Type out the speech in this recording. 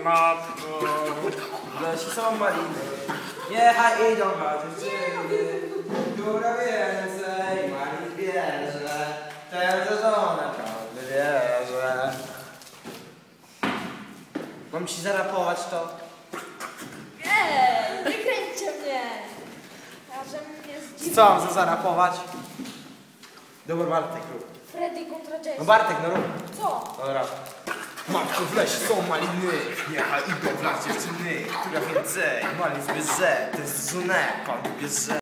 matko. Lesie są maliny, niechaj idą na dziewczyny, która więcej malin bierze, ten za żonę każdy bierze. Mam ci zarapować to? Nie kręćcie mnie! Ja że mnie zdziwił. Co mam zarapować? Dobra, Bartek, rób. Freddy kontra Jason. No Bartek, no rób. Co? Dobra. Matko, w lesie są maliny, niechaj idą w las dziewczyny, która więcej malin bierze, to jest żonę, pan bierze.